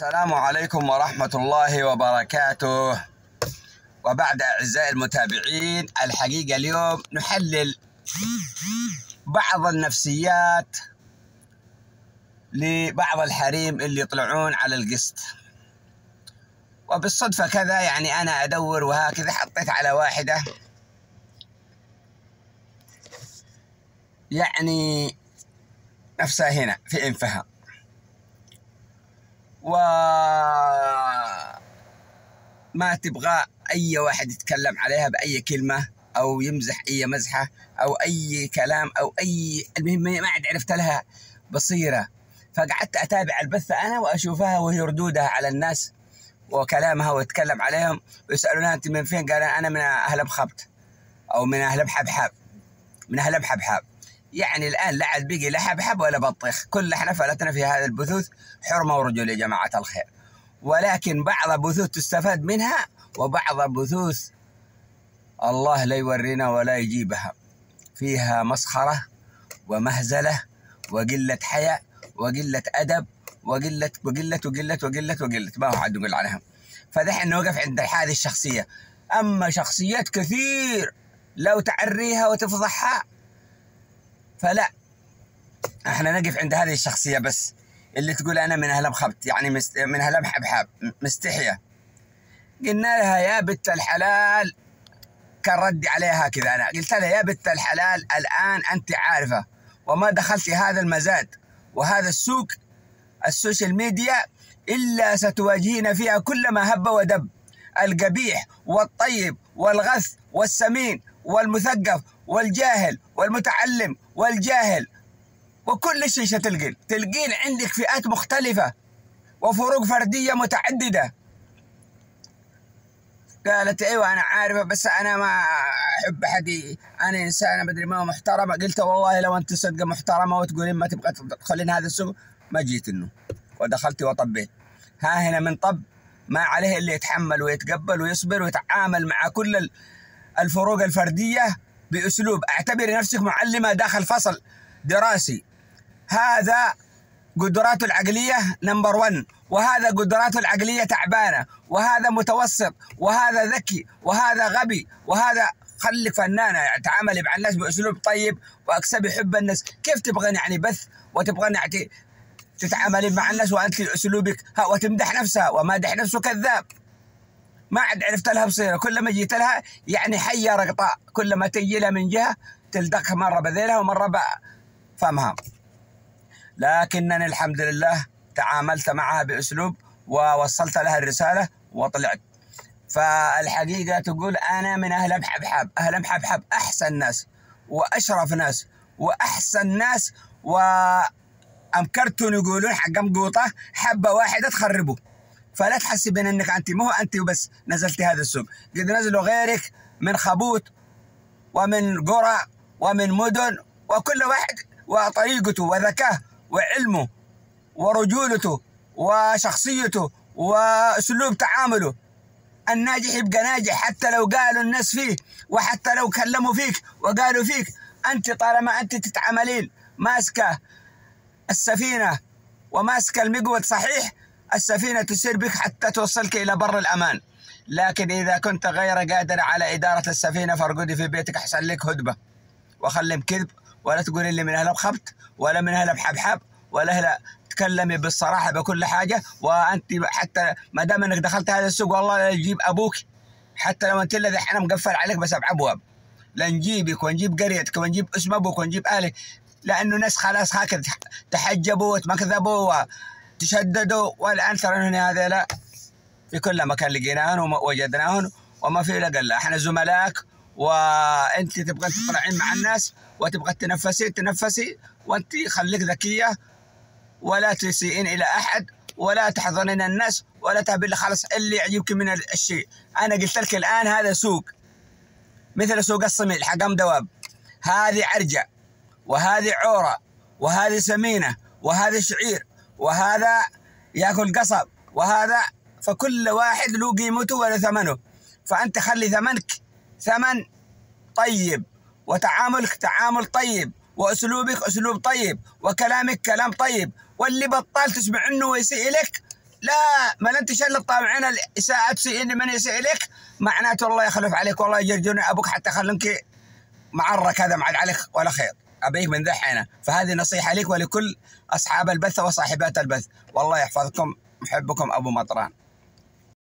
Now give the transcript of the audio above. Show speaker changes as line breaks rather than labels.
السلام عليكم ورحمة الله وبركاته. وبعد أعزائي المتابعين، الحقيقة اليوم نحلل بعض النفسيات لبعض الحريم اللي يطلعون على القسط. وبالصدفة كذا يعني أنا أدور وهكذا حطيت على واحدة يعني نفسها هنا في أنفها، وما تبغى أي واحد يتكلم عليها بأي كلمة أو يمزح أي مزحة أو أي كلام أو أي، المهم ما عاد عرفت لها بصيرة. فقعدت أتابع البث أنا وأشوفها وهي ردودها على الناس وكلامها وتتكلم عليهم ويسألونها أنت من فين؟ قال أنا من أهل بخبط أو من أهل بحبحب، من أهل بحبحب. يعني الآن لا عاد بقي لا حبحب ولا بطيخ، كل احنا فلتنا في هذا البثوث حرمة ورجل يا جماعة الخير. ولكن بعض بثوث تستفاد منها وبعض بثوث الله لا يورينا ولا يجيبها، فيها مسخرة ومهزلة وقلة حياء وقلة أدب وقلة وقلة وقلة وقلة وقلة، ما هو حد يقول عنها. فدحين نوقف عند هذه الشخصية. أما شخصيات كثير لو تعريها وتفضحها فلا، احنا نقف عند هذه الشخصية بس، اللي تقول أنا من أهل بخبط، يعني من أهل بحبحب مستحية. قلنا لها يا بنت الحلال، كان ردي عليها كذا، أنا قلت لها يا بنت الحلال الآن أنت عارفة وما دخلتي هذا المزاد وهذا السوق السوشيال ميديا إلا ستواجهين فيها كل ما هب ودب، القبيح والطيب والغث والسمين والمثقف والجاهل والمتعلم والجاهل، وكل شيء تلقين عندك فئات مختلفة وفروق فردية متعددة. قالت ايوه انا عارفه بس انا ما احب احد، انا انسانه مدري ما محترمه. قلت والله لو انت صدقه محترمه وتقولين ما تبغى تدخلين هذا السوق ما جيت انه ودخلتي وطبيت. ها هنا من طب ما عليه الا يتحمل ويتقبل ويصبر ويتعامل مع كل الفروق الفرديه باسلوب. اعتبري نفسك معلمه داخل فصل دراسي، هذا قدراته العقلية نمبر 1 وهذا قدراته العقلية تعبانة وهذا متوسط وهذا ذكي وهذا غبي وهذا. خليك فنانة يعني تعاملي مع الناس بأسلوب طيب واكسبي حب الناس. كيف تبغين يعني بث وتبغين يعني تتعاملي مع الناس وأنت أسلوبك وتمدح نفسها ومادح نفسه كذاب؟ ما عاد عرفت لها بصيرة. كل ما جيت لها يعني حية رقطاء، كل ما تجي لها من جهة تلدقها مرة بذيلها ومرة فمها. لكنني الحمد لله تعاملت معها بأسلوب ووصلت لها الرسالة وطلعت. فالحقيقة تقول أنا من أهل بحبحب. أهل بحبحب أحسن ناس وأشرف ناس وأحسن ناس، وأمكرتون يقولون حق مقوطة حبة واحدة تخربه. فلا تحسبين أنك أنت مو أنت وبس نزلتي هذا السوق، قد نزلوا غيرك من خبوت ومن قرى ومن مدن، وكل واحد وطريقته وذكاه وعلمه ورجولته وشخصيته وأسلوب تعامله. الناجح يبقى ناجح حتى لو قالوا الناس فيه وحتى لو كلموا فيك وقالوا فيك. أنت طالما أنت تتعاملين ماسكة السفينة وماسكة المقود صحيح، السفينة تسير بك حتى توصلك إلى بر الأمان. لكن إذا كنت غير قادر على إدارة السفينة فارقدي في بيتك أحسن لك هدبة وخلم كذب، ولا تقولي لي من أهل بخبط ولا من أهل بحبحب ولا أهل. تكلمي بالصراحة بكل حاجة. وأنت حتى ما دام أنك دخلت هذا السوق والله لا يجيب أبوك، حتى لو أنت الذي حنا مقفل عليك بسبع أبواب، لنجيبك ونجيب قريتك ونجيب اسم أبوك ونجيب أهلك، لأنه ناس خلاص هكذا تحجبوا وتمكذبوا وتشددوا. والآن ترون هذا لا، في كل مكان لقيناهن ووجدناهن وما في إلا قال احنا زملائك، وانت تبغى تطلعين مع الناس وتبغى تنفسي وانت خليك ذكيه ولا تسيئين الى احد ولا تحضنين الناس ولا تهبل خلاص اللي يعجبك من الشيء. انا قلت لك الان هذا سوق مثل سوق الصميل حقام دواب، هذه عرجة وهذه عورة وهذه سمينة وهذا شعير وهذا ياكل قصب وهذا، فكل واحد له قيمته وله ثمنه. فأنت خلي ثمنك ثمن طيب وتعاملك تعامل طيب وأسلوبك أسلوب طيب وكلامك كلام طيب، واللي بطال تسمع عنه ويسيء لك لا، ما انت شل الطامعين الاساءة تسيئني من يسيء لك، معناته الله يخلف عليك والله يجرجرني ابوك حتى خلنك معرك، هذا ما عاد عليك ولا خير، ابيك من ذحينا. فهذه نصيحة لك ولكل اصحاب البث وصاحبات البث، والله يحفظكم، محبكم ابو مطران.